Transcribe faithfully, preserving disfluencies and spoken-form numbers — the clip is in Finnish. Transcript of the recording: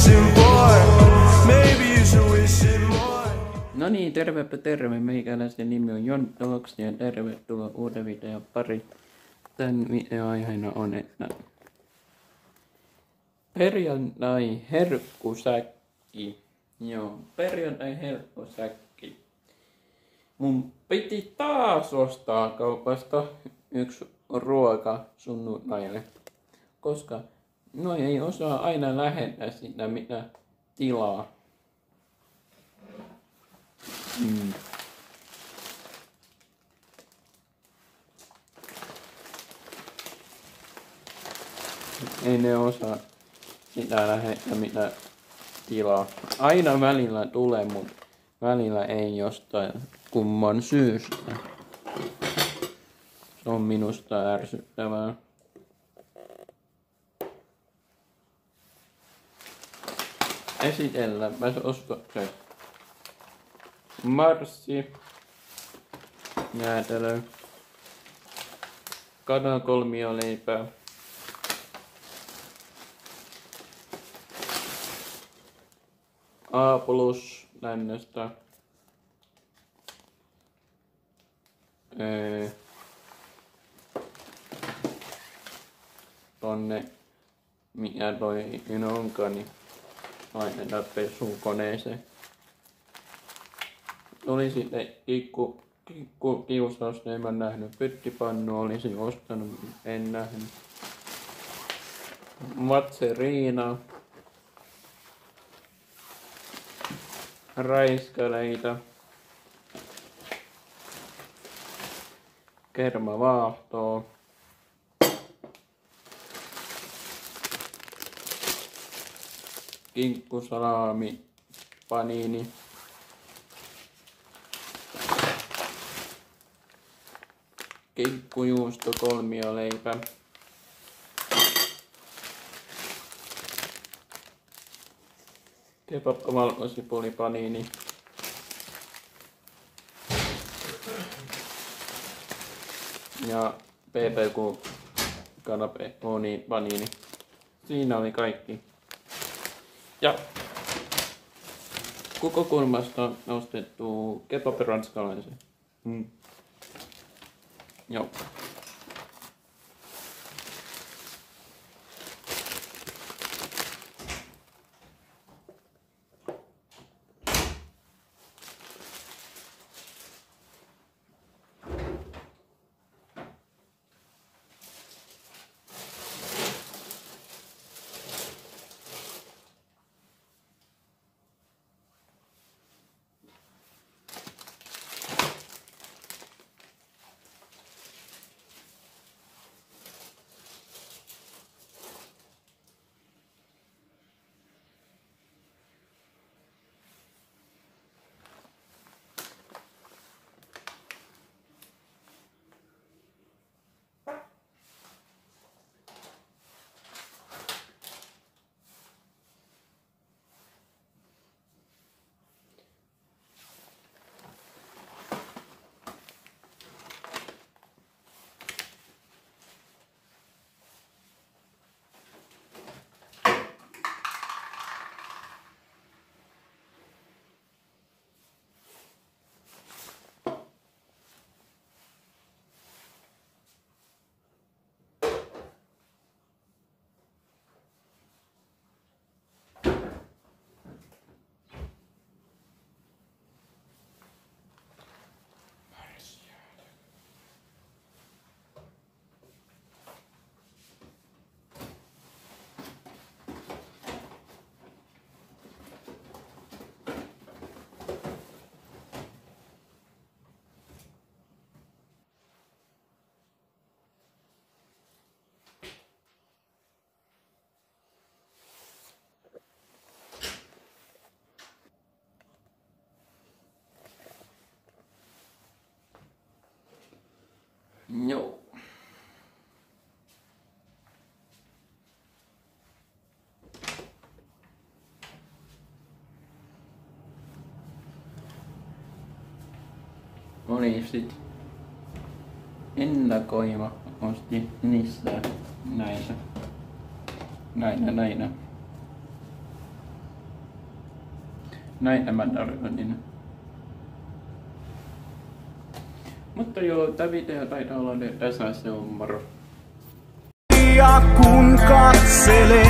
wishing, boy. Maybe you should wish it more. No niin, tervepä terve. Meikäläisen nimi on Jon Toloksi ja tervetuloa uuden videon pari. Tän videon aiheena on, että perjantai herkkusäkki. Joo, perjantai herkkusäkki. Mun piti taas ostaa kaupasta yksi ruoka sunnuntaille, koska no ei osaa aina lähettää sitä mitä tilaa. Mm. Ei ne osaa sitä lähettää mitä tilaa. Aina välillä tulee, mutta välillä ei jostain kumman syystä. Se on minusta ärsyttävää. Esitelläänpäs ostokset. Marssi, jäätelö, kanankolmioleipää, A plus lännöstä, öö, tonne, mikä toi onkaan, niin laitetaan pesukoneeseen. Oli sitten kikku, kikku kiusaus, en mä nähnyt. Pyttipannu olisin ostanut, en nähnyt. Matseriina. Raiskaleita. Kermavaahtoa. Kinkkusalaami. Paniini. Kinkkujuusto kolmioleipä. Kebab valkosipuli paniini. Ja P P Q kanape oni paniini. Siinä oli kaikki. Ja koko kulmasta nostettu kebab ranskalaisen. Mm. Joo. Joo. Oli sit ennakoiva, osti niistä näitä, näitä, näitä. Näin mä tarkoitin. Mutta joo, tää video taitaa olla nyt tässä, se on moro. Ja kun katselee